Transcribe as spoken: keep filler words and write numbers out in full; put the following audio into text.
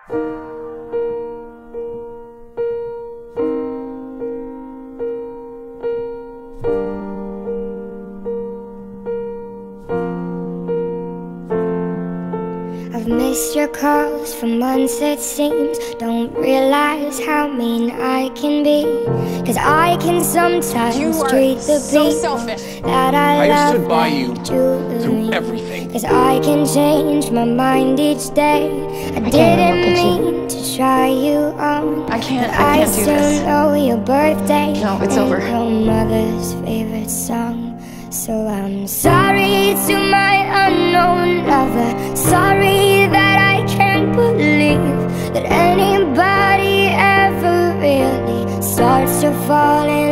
I've missed your calls for months it seems. Don't realize how mean I can be, 'cause I can sometimes treat the so people selfish. that I, I love stood by you like through jewelry. everything. 'Cause I can change my mind each day. I, I can't didn't look at you. mean to try you on. I can't, but I can't do still this. know your birthday. No, it's over. And your mother's favorite song. So I'm sorry to my unknown lover. Sorry that I can't believe that anybody ever really starts to fall in